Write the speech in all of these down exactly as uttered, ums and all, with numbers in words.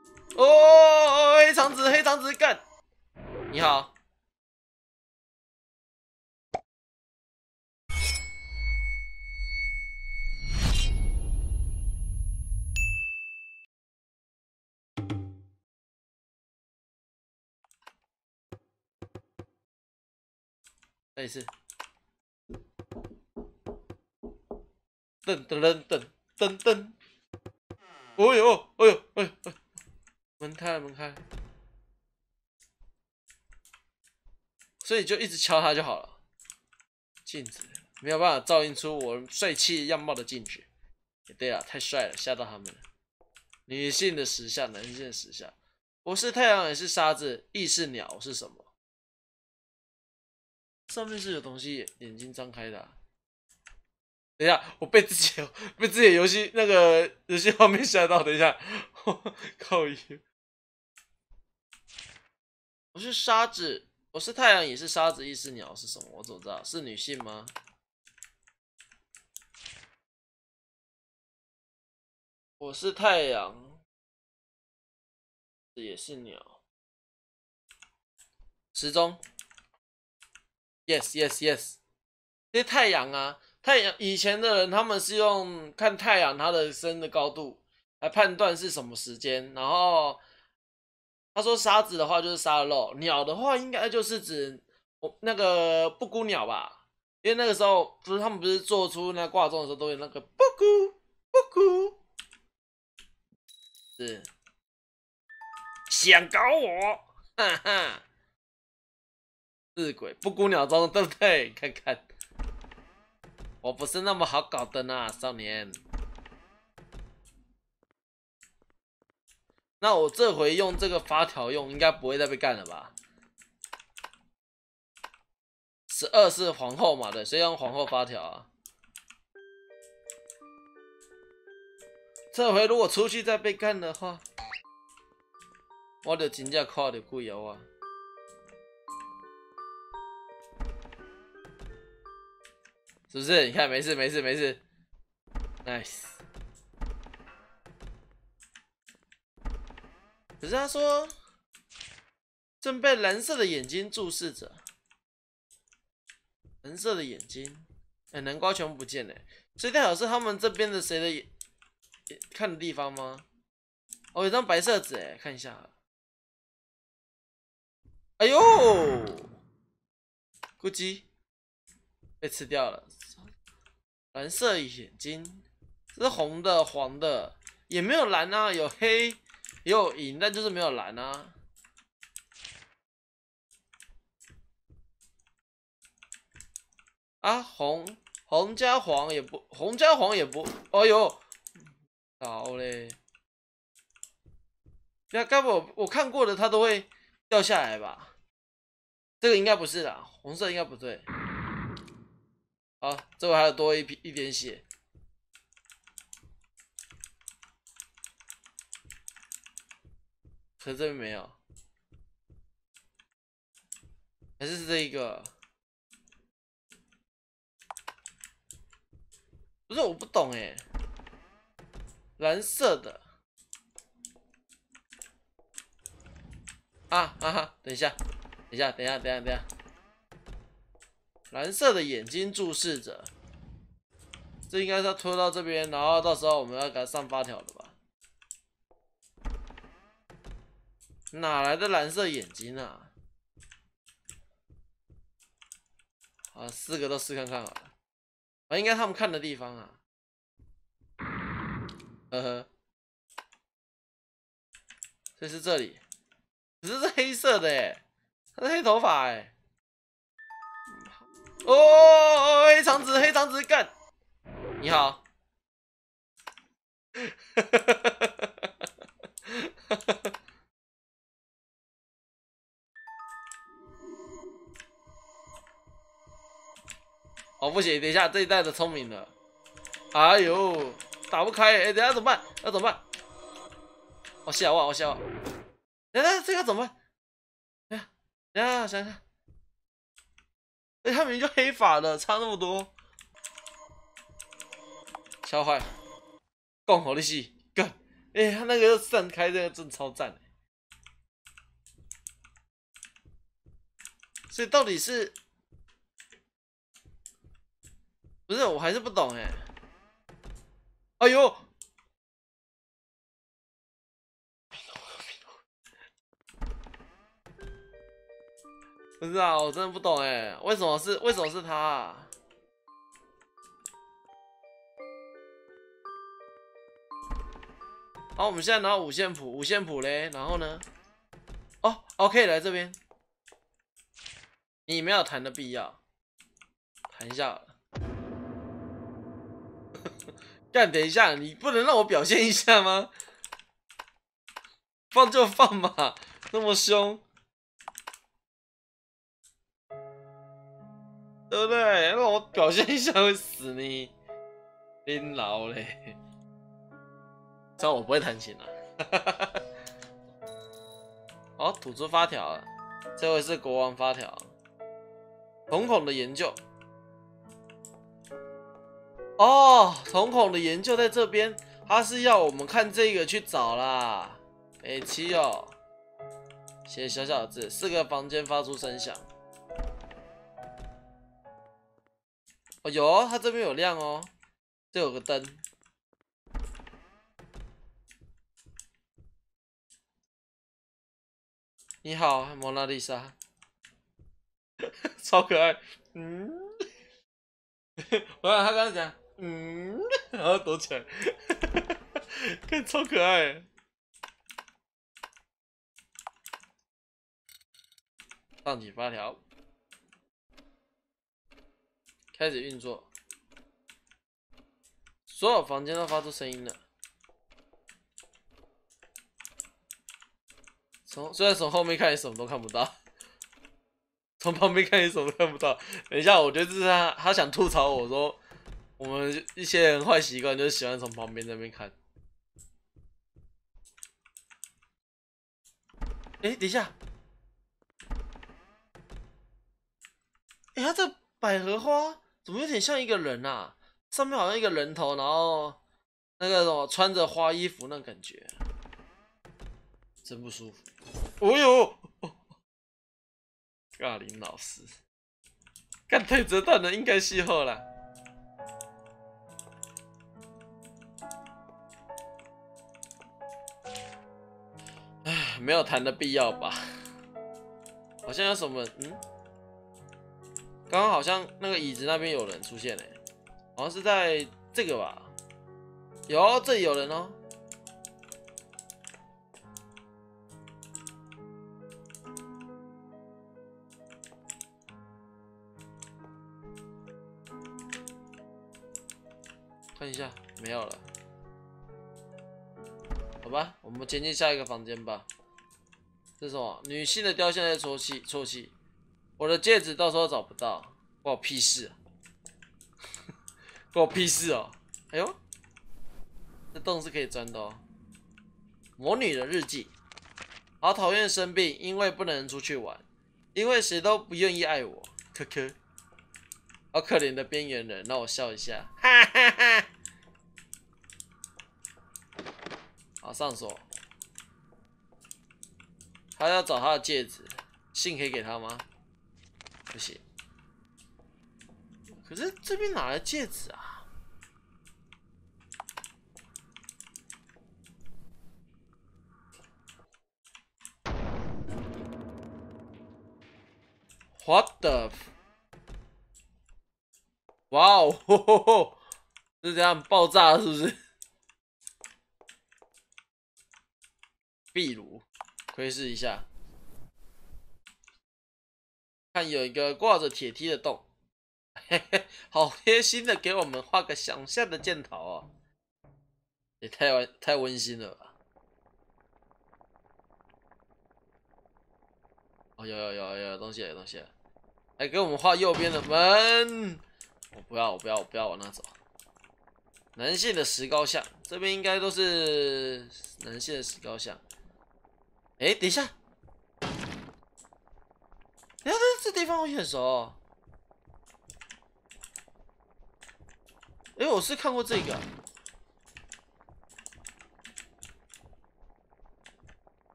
哦，黑长直，黑长直干！你好。再一次。噔噔噔噔噔噔。哦呦，哦呦，哎呦，门开了，门开了。所以就一直敲它就好了。镜子没有办法照映出我帅气样貌的镜子。也对了，太帅了，吓到他们了。女性的石像，男性的石像。我是太阳，也是沙子，亦是鸟是什么？上面是有东西，眼睛张开的、啊。等一下，我被自己被自己的游戏那个游戏画面吓到。等一下，靠一。我是沙子，我是太阳，也是沙子，亦是鸟是什么？我怎么知道？是女性吗？我是太阳，也是鸟。时钟。Yes yes yes。这些太阳啊，太阳以前的人他们是用看太阳它的升的高度来判断是什么时间，然后他说沙子的话就是沙漏，鸟的话应该就是指那个布谷鸟吧，因为那个时候不是他们不是做出那挂钟的时候都有那个布谷布谷，是想搞我，哈哈，日鬼布谷鸟钟对不对？看看。我不是那么好搞的呢，少年。那我这回用这个发条用，应该不会再被干了吧？十二是皇后嘛，对，所以用皇后发条啊。这回如果出去再被干的话，我就真正靠着贵油啊。是不是？你看，没事没事没事 ，nice。可是他说，正被蓝色的眼睛注视着。蓝色的眼睛，哎、欸，南瓜全部不见了，所以代表是他们这边的谁的眼看的地方吗？哦，有张白色纸，哎，看一下。哎呦，咕叽，被吃掉了。蓝色眼睛，这是红的、黄的，也没有蓝啊，有黑，也有银，但就是没有蓝啊。啊，红红加黄也不，红加黄也不，哎呦，好嘞。那该不我我看过的，它都会掉下来吧？这个应该不是啦，红色应该不对。好，这回还有多一批一点血。可是这边没有，还是这一个？不是，我不懂哎。蓝色的。啊啊哈！等一下，等一下，等一下，等一下，等一下。蓝色的眼睛注视着，这应该是要拖到这边，然后到时候我们要给它上发条的吧？哪来的蓝色眼睛啊？好，四个都试看看好了。啊，应该他们看的地方啊。呵呵，这是这里，可是是黑色的哎，他是黑头发哎。哦，黑长直，黑长直干！你好。哦，不行，等一下，这一代的聪明了。哎呦，打不开，哎、欸，等一下怎么办？要怎么办？我下我，我下我。等下这个怎么办？哎呀，等下想想。哎、欸，他明明就黑发的，差那么多。敲坏，共好利息干哎、欸，他那个又散开，这个真超赞。所以到底是，不是？我还是不懂哎。哎呦！不是啊，我真的不懂哎，为什么是为什么是他啊？好，我们现在拿到五线谱，五线谱嘞，然后呢？哦 ，OK， 来这边，你没有弹的必要，弹一下。干，等一下，你不能让我表现一下吗？放就放嘛，那么凶。对不对？让我表现一下会死你，拎老嘞！虽然我不会弹琴啊。哦，吐出发条了，这回是国王发条。瞳孔的研究。哦，瞳孔的研究在这边，他是要我们看这个去找啦。北七哦，写小小的字，四个房间发出声响。哦，有，它这边有亮哦，这有个灯。你好，蒙娜丽莎，超可爱。嗯，我看他刚刚讲，嗯，然后躲起来，看超可爱。上起发条，开始运作。所有房间都发出声音了。从虽然从后面看你什么都看不到，从旁边看你什么都看不到。等一下，我觉得这是他他想吐槽我说，我们一些人坏习惯就是喜欢从旁边那边看。哎、欸，等一下，哎、欸，他这百合花怎么有点像一个人啊？上面好像一个人头，然后那个什么穿着花衣服那种感觉，真不舒服。哦呦，尬林老师，干太折断了，应该邂逅啦。唉，没有谈的必要吧？好像有什么，嗯，刚刚好像那个椅子那边有人出现嘞，好像是在这个吧？有，这里有人哦。看一下，没有了。好吧，我们前进下一个房间吧。这是什么？女性的雕像在啜泣，啜泣。我的戒指到时候找不到，关我屁事、啊！关我屁事哦！哎呦，这洞是可以钻的哦。魔女的日记。好讨厌生病，因为不能出去玩，因为谁都不愿意爱我，科科。好可怜的边缘人，让我笑一下，哈哈哈。好，上锁。他要找他的戒指，信可以给他吗？不行。可是这边哪来戒指啊？What the？ 哇哦，是这样爆炸是不是？壁炉，窥视一下，看有一个挂着铁梯的洞，嘿嘿，好贴心的给我们画个想象的箭头哦，也太温太温馨了吧！哦，有有有有东西有东西，来给我们画右边的门。我不要我不要我不要往那走。男性的石膏像，这边应该都是男性的石膏像。哎、欸，等一下，等一下，这这地方我很熟、哦。哎、欸，我是看过这个。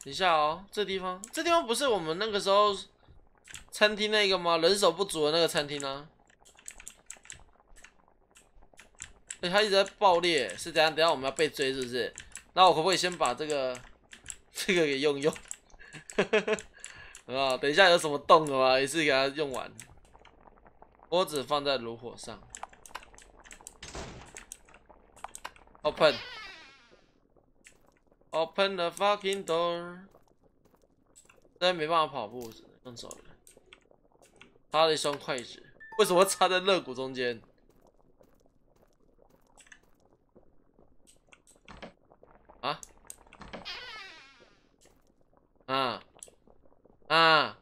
等一下哦，这地方，这地方不是我们那个时候餐厅那个吗？人手不足的那个餐厅啊。哎、欸，它一直在爆裂，是怎样？等一下我们要被追是不是？那我可不可以先把这个这个给用用？啊，等一下有什么洞的吗？一次给它用完。锅子放在炉火上。Open。Open the fucking door。但没办法跑步，只能用手了。插了一双筷子，为什么插在肋骨中间？啊？啊？啊？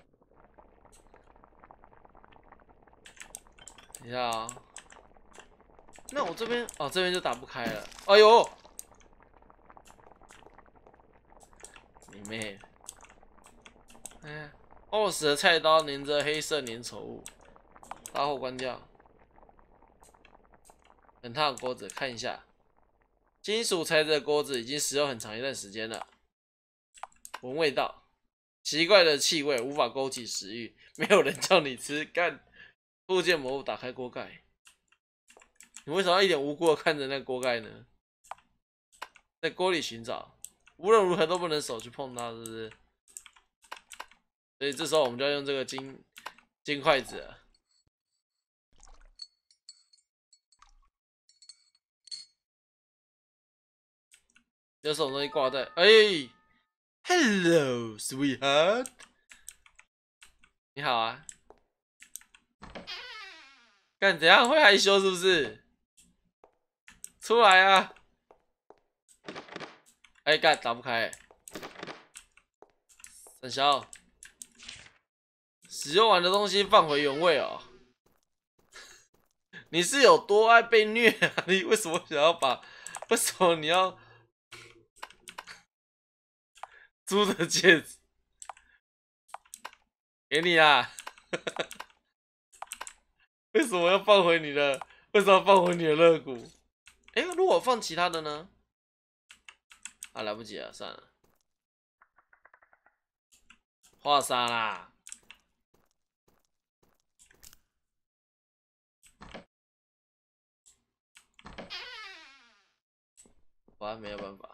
等一下啊、哦，那我这边哦，这边就打不开了。哎呦！你妹！哎，厚实的菜刀粘着黑色粘稠物，打火关掉。很烫的锅子，看一下，金属材质的锅子已经使用很长一段时间了。闻味道，奇怪的气味无法勾起食欲，没有人叫你吃。干，附件魔物打开锅盖。你为什么要一脸无辜的看着那个锅盖呢？在锅里寻找，无论如何都不能手去碰它，是不是？所以这时候我们就要用这个金金筷子了。有什么东西挂在？哎 ，Hello sweetheart， 你好啊。干怎样会害羞是不是？出来啊！哎、欸，干打不开、欸。等下，使用完的东西放回原位哦。你是有多爱被虐啊？你为什么想要把？为什么你要猪的戒指？给你啊！为什么要放回你的？为什么要放回你的肋骨？哎、欸，如果放其他的呢？啊，来不及了，算了。画沙啦！我还没有办法。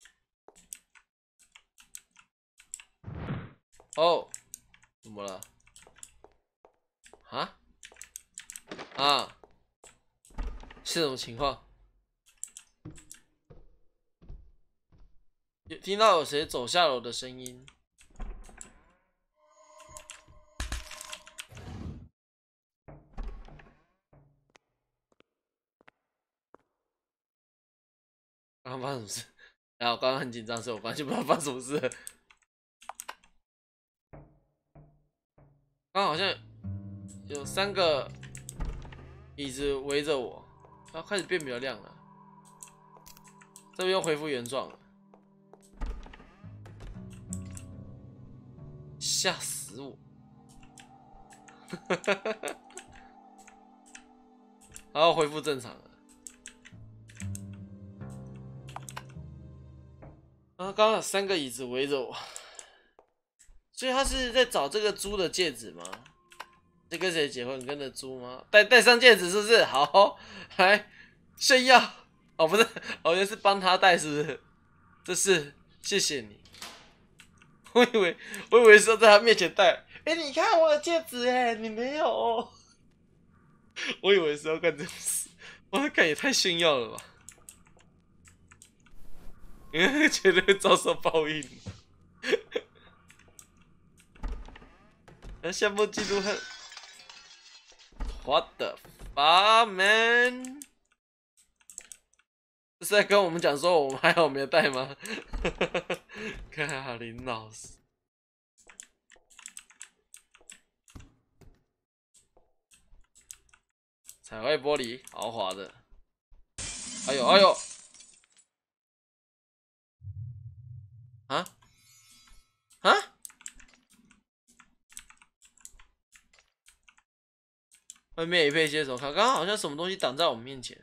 哦，怎么了？啊？啊？是什么情况？听到有谁走下楼的声音？刚刚发生什么事？然后我刚刚很紧张，所以我完全不知道发生什么事。刚好像有三个椅子围着我，然后开始变比较亮了。这边又恢复原状了，吓死我！然后恢复正常了。然后刚刚有三个椅子围着我，所以他是在找这个猪的戒指吗？在跟谁结婚？跟着猪吗？戴戴上戒指是不是？好，来炫耀。哦，不是，哦，原来是帮他戴，是不是？这是谢谢你。我以为我以为是要在他面前戴。哎、欸，你看我的戒指，哎，你没有、哦。我以为是要干这种事，哇，看也太炫耀了吧！因为绝对会遭受报应。那项目记录很 ，What the fuck man？ 是在跟我们讲说我们还好没有带吗？看林老师，彩绘玻璃，豪华的。哎呦哎呦！啊啊！外面也配接手铐，刚刚好像什么东西挡在我们面前，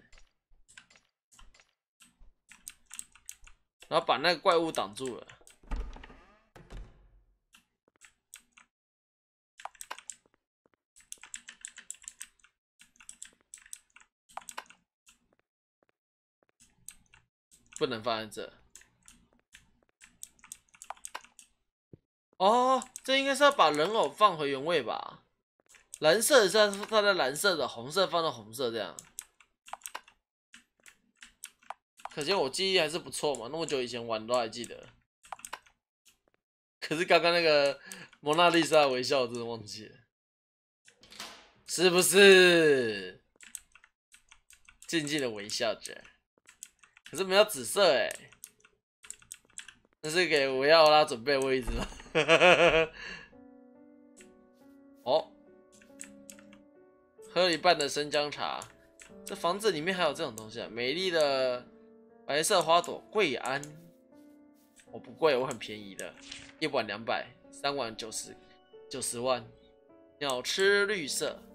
然后把那个怪物挡住了。 不能放在这。哦，这应该是要把人偶放回原位吧？蓝色的是放在蓝色的，红色放到红色这样。可见我记忆还是不错嘛，那么久以前玩都还记得。可是刚刚那个蒙娜丽莎微笑，我真的忘记了，是不是？静静的微笑着，可是没有紫色哎，那是给维奥拉准备的位置吗？哦，喝了一半的生姜茶，这房子里面还有这种东西啊！美丽的白色花朵，贵安，我不贵，我很便宜的，一碗两百，三碗九十，九十万。鸟吃绿色，